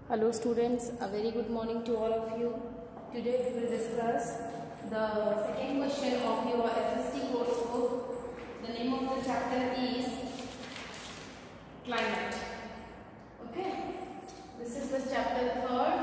Hello students, a very good morning to all of you. Today we will discuss the second question of your SST course book. The name of the chapter is Climate. Okay, this is the chapter 3rd.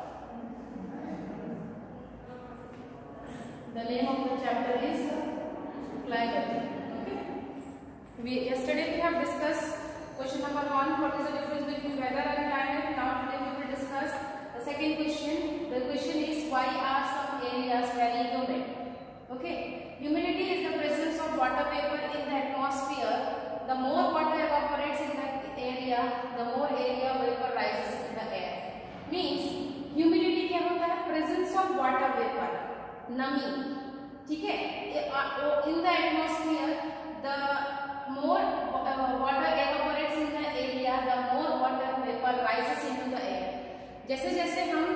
The name of the chapter is Climate. Okay, yesterday we have discussed question number 1, what is the difference between weather and climate. Now today we will discuss the second question. The question is, why are some areas very humid? Okay, humidity is the presence of water vapor in the atmosphere. The more water evaporates in the area, the more area vapor rises in the air. Means humidity क्या होता है? Presence of water vapor, नमी. ठीक है? In the atmosphere, the more water evaporates in the area, the more water vapor rises into the air. जैसे जैसे हम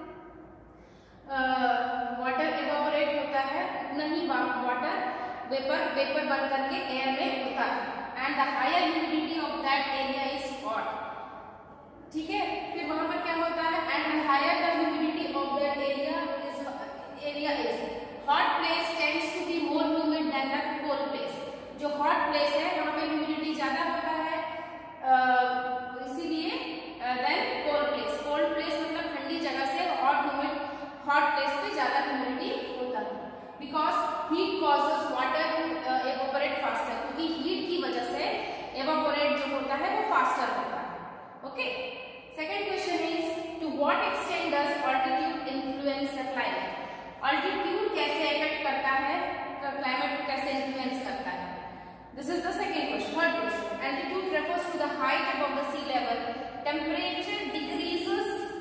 water evaporate होता है, उतना ही वाटर वेपर बन करके एयर में होता है. And the higher humidity of that area is hot. ठीक है, फिर वहां पर क्या होता है? And higher the humidity of that area is hot place tends to be more humid than the cold place. जो हॉट प्लेस है वहां पे ह्यूमिडिटी ज्यादा होता है, इसीलिए देन कोल्ड प्लेस मतलब ठंडी जगह से हॉट प्लेस पे ज्यादा ह्यूमिडिटी होता है. Because heat causes water to evaporate faster, क्योंकि हीट की वजह से एवोपरेट जो होता है वो फास्टर होता है. Okay, second question is, to what extent does altitude influence the climate. Altitude कैसे इफेक्ट करता है, क्लाइमेट को कैसे इन्फ्लुएंस करता है? This is the second question. Third question. Altitude refers to the height above the sea level. Temperature decrease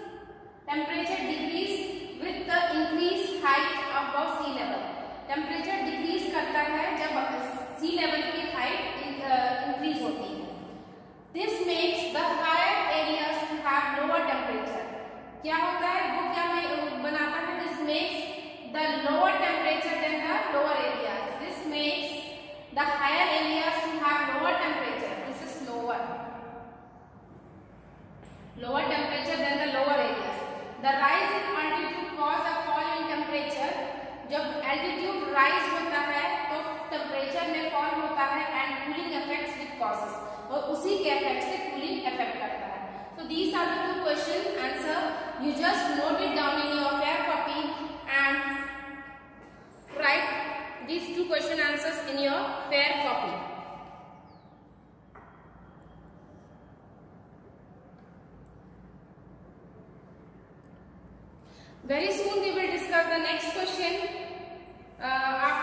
with the increased height above sea level. Temperature decrease करता है जब sea level की height increase होती है. This makes the higher areas to have lower temperature. क्या होता है वो क्या बनाता है? This makes the lower temperature than the lower areas. This makes the higher areas to have lower temperature. This is lower temperature than the lower areas. The rise in altitude cause a fall in temperature. जब altitude rise होता है तो temperature में fall होता है and cooling effects with causes. और उसी के effect से cooling effect करता है. So these are the two question answer. You just note it down in your fair copy and write these two question answers in your fair copy. Very soon we will discuss the next question.